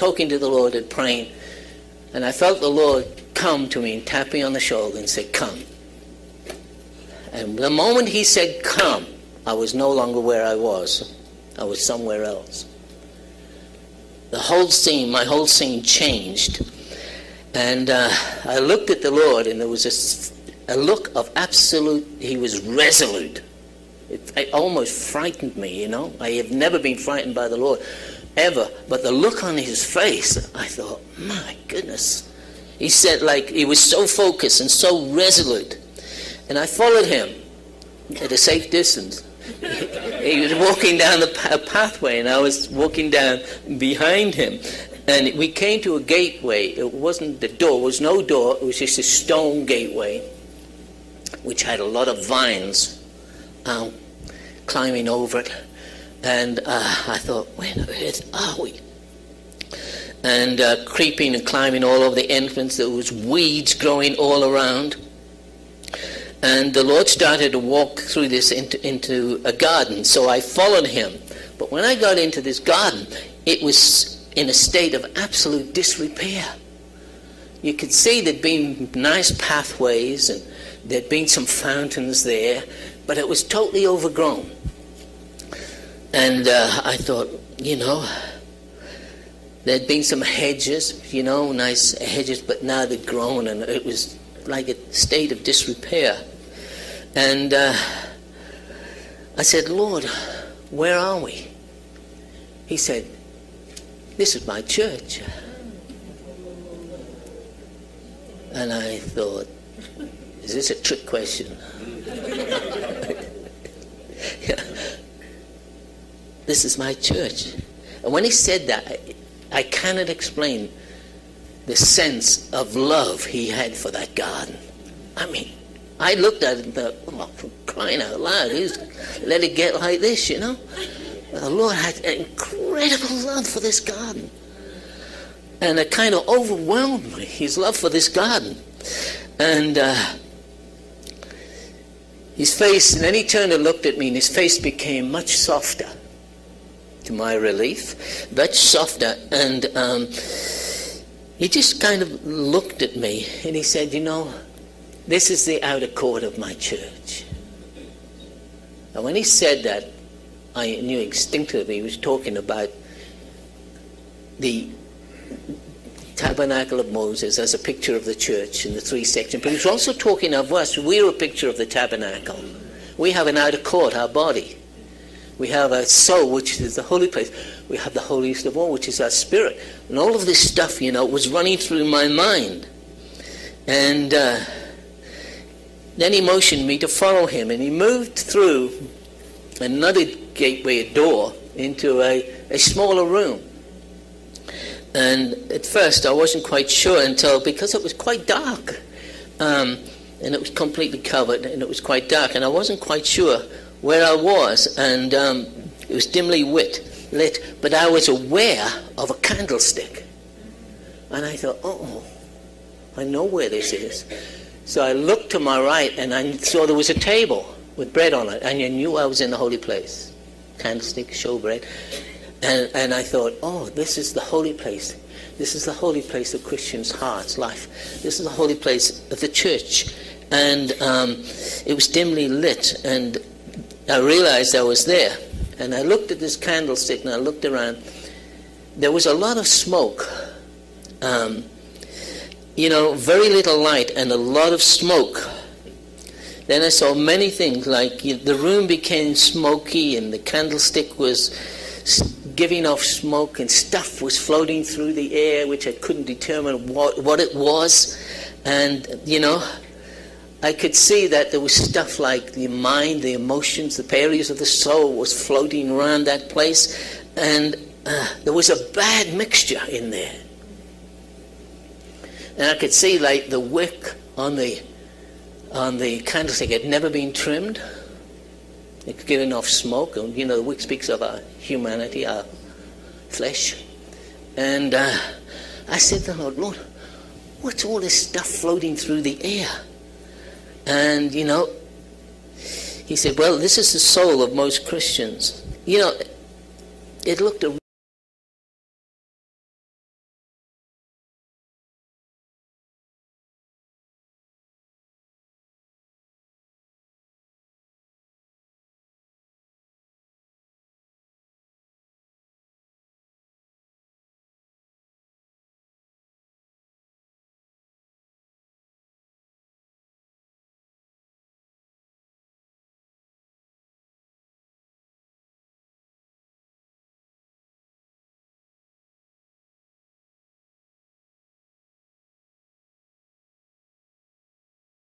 talking to the Lord and praying, and I felt the Lord come to me and tap me on the shoulder and say, come. And the moment he said, come, I was no longer where I was. I was somewhere else. My whole scene changed. And I looked at the Lord, and there was a look of absolute, he was resolute. It almost frightened me, you know. I have never been frightened by the Lord, ever. But the look on his face, I thought, my goodness. He said, like, he was so focused and so resolute. And I followed him at a safe distance. He was walking down a pathway, and I was walking down behind him. And we came to a gateway. It wasn't the door. There was no door. It was just a stone gateway, which had a lot of vines climbing over it. And I thought, where on earth are we? And creeping and climbing all over the entrance, there was weeds growing all around. And the Lord started to walk through this into a garden, so I followed him. But when I got into this garden, it was in a state of absolute disrepair. You could see there'd been nice pathways, and there'd been some fountains there, but it was totally overgrown. And I thought, you know, there'd been some hedges, you know, nice hedges, but now they'd grown, and it was like a state of disrepair. And I said, Lord, where are we? He said, this is my church. And I thought, is this a trick question? This is my church. And when he said that, I cannot explain the sense of love he had for that garden. I mean, I looked at it and thought, oh, for crying out loud, who's let it get like this, you know? The Lord had an incredible love for this garden. And it kind of overwhelmed me, his love for this garden. And his face, and then he turned and looked at me, and his face became much softer, to my relief, much softer. And he just kind of looked at me, and he said, you know, this is the outer court of my church. And when he said that, I knew instinctively he was talking about the tabernacle of Moses as a picture of the church in the three sections. But he was also talking of us. We're a picture of the tabernacle. We have an outer court, our body. We have a soul, which is the holy place. We have the holiest of all, which is our spirit. And all of this stuff, you know, was running through my mind. And then he motioned me to follow him, and he moved through another gateway, a door, into a smaller room. And at first I wasn't quite sure because it was quite dark. And it was completely covered, and it was quite dark, and I wasn't quite sure where I was, and it was dimly lit, but I was aware of a candlestick. And I thought, oh, I know where this is. So I looked to my right, and I saw there was a table with bread on it, and I knew I was in the holy place. Candlestick, showbread. And I thought, oh, this is the holy place. This is the holy place of Christians' hearts, life. This is the holy place of the church. And it was dimly lit, and I realized I was there. And I looked at this candlestick, and I looked around. There was a lot of smoke. You know, very little light and a lot of smoke. Then I saw many things, like the room became smoky, and the candlestick was giving off smoke, and stuff was floating through the air, which I couldn't determine what it was. And, you know, I could see that there was stuff like the mind, the emotions, the areas of the soul was floating around that place. And there was a bad mixture in there. And I could see like the wick on the candlestick had never been trimmed. It was giving off smoke, and you know the wick speaks of our humanity, our flesh. And I said to the Lord, what's all this stuff floating through the air? And you know, he said, well, this is the soul of most Christians. You know, it looked